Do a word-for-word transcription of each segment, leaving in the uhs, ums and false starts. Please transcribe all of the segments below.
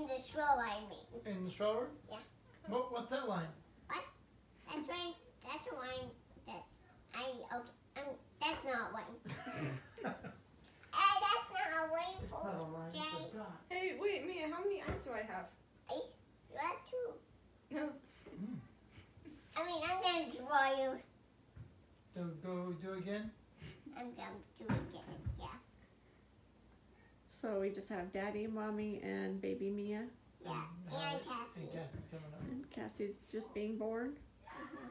In the stroller, I mean. In the stroller? Yeah. What, what's that line? What? That's right. That's a line. That's I. Okay. Um, that's not one. Hey, that's not a line It's for not a line, it's Jay. a dot. Hey, wait, Mia, how many eyes do I have? I, you have two. No. Mm. I mean, I'm gonna draw you. Do, go do again? I'm gonna do it again. Yeah. So we just have Daddy, Mommy, and baby Mia. Yeah. And, And Howard- Cassie. And Cassie's coming up. And Cassie's just being born. Mhm.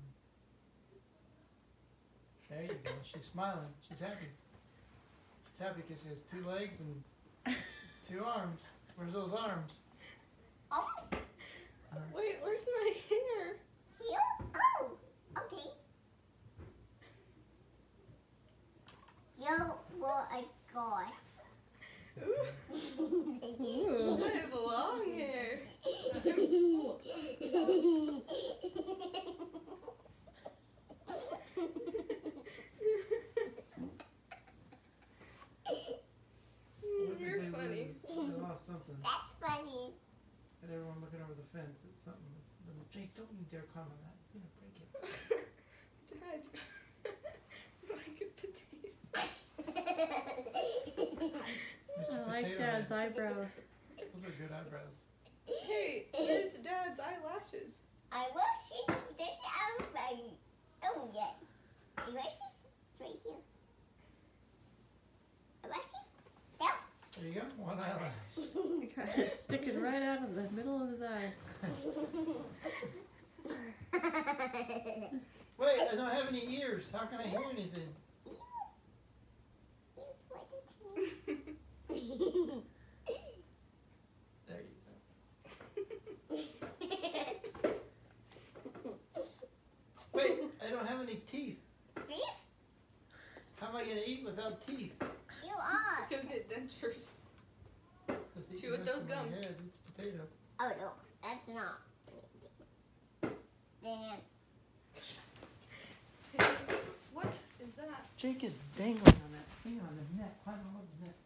There you go. She's smiling. She's happy. She's happy because she has two legs and two arms. Where's those arms? Oh, Wait, where's my hair? here? Oh, okay. You were a guy. Ooh, I have long hair. What did You're they funny. lose? They lost something. That's funny. And everyone looking over the fence. It's something that's little. Jake, don't you dare climb on that. You're gonna break it. Dad, like a potato. Mister I like Potato Dad's Head. eyebrows. Those are good eyebrows. Hey, there's Dad's eyelashes. I wish she's this everybody. Oh yes. I wish she's right here. I wish she's no. There you go. One eyelash. It's sticking right out of the middle of his eye. Wait, I don't have any ears. How can I hear anything? There you go. Wait, I don't have any teeth. Beef? How am I gonna eat without teeth? You are. Go get dentures. Let's eat Chew the with rest those of my gum. head. It's potato. Oh no, that's not. Dan. Hey, what is that? Jake is dangling on that thing on the neck. Climb on the neck.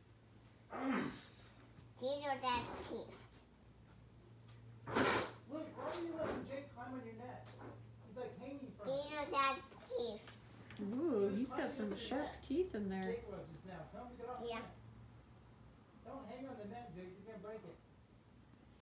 These are Dad's teeth. Look, why are you letting Jake climb on your neck? He's like hanging from These are Dad's teeth. Ooh, he's got some sharp teeth in there. Jake was just now. Tell him to get off the Yeah. net. Don't hang on the net, Jake. You're gonna break it.